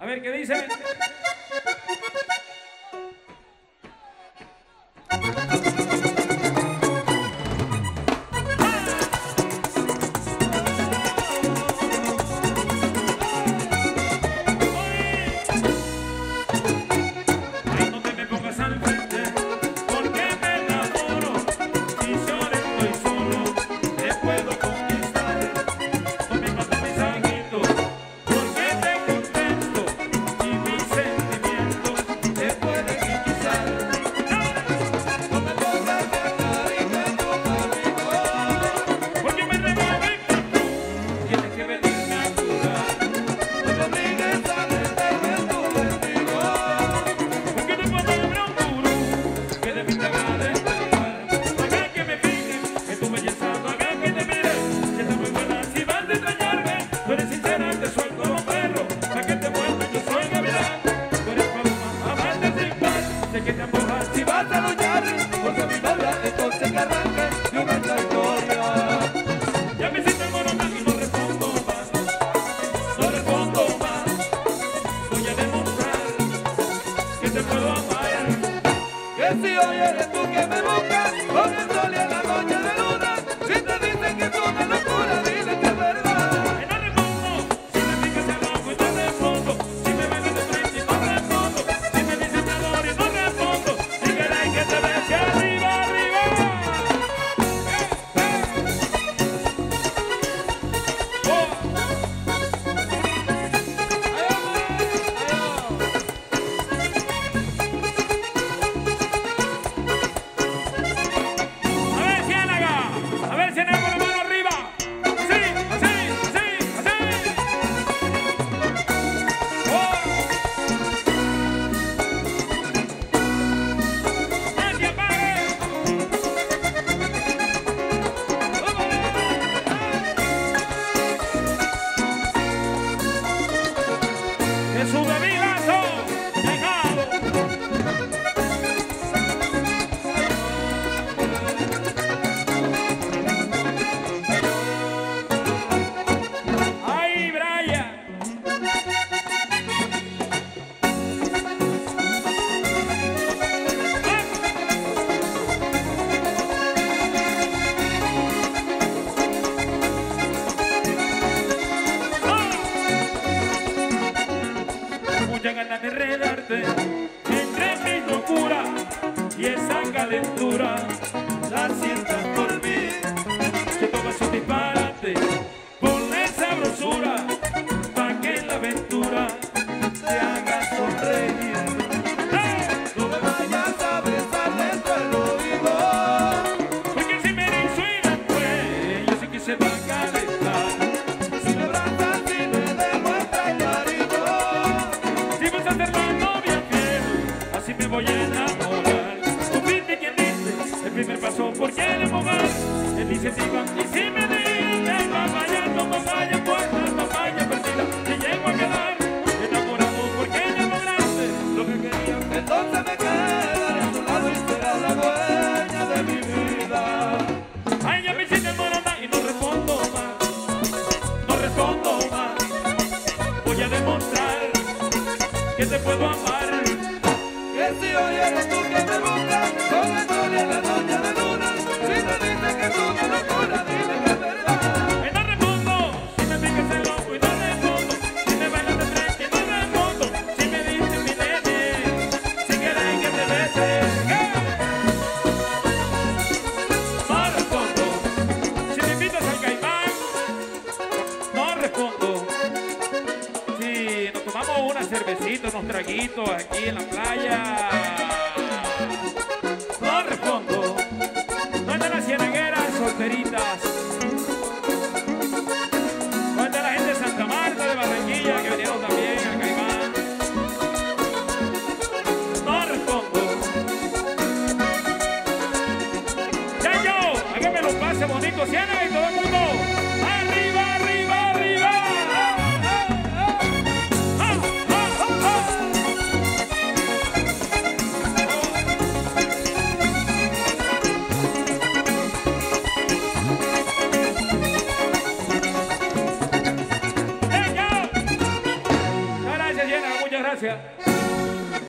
A ver, ¿qué dice? Muchas ganas de enredarte entre mi locura y esa calentura. La sientas por mí, que tomas un disparate, ponle sabrosura, pa' que en la aventura te haga sonreír. No me vayas a besar dentro del oído, porque si me disuenan, pues yo sé que se va a calentar. Si me abrazas y me demuestras cariño, si vas a ser la novia fiel, así me voy a enamorar. Confite quien dice, el primer paso por quiere mover, él dice si va, y si me dice papaya, no papaya, puerta, papaya, persila, si llego a quedar enamorado porque ella lograste lo que quería. Entonces me quedaré a tu lado y serás la dueña de mi vida. Ay, ya me hiciste morona y no respondo más, no respondo más. Voy a demostrar que te puedo amar, que si hoy eres tú que me buscas, con el sol y la noche de luna, si te dice que es una locura, dime que es verdad. Y no respondo, si me piques el ojo y no respondo, si me bailas de frente y no respondo, si me dices mi nene, si quieres que te bese, no respondo, si me invitas al Caimán, no respondo. Si nos tomamos una cervecita, unos traguitos aquí en la playa, no respondo. No es de las cienagueras solteritas, no es de la gente de Santa Marta, de Barranquilla, que vinieron también al Caimán, no respondo. Ya yo, hágame los pases bonitos, Ciénaga y todo el mundo. ¡Arriba, arriba, arriba! muchas gracias.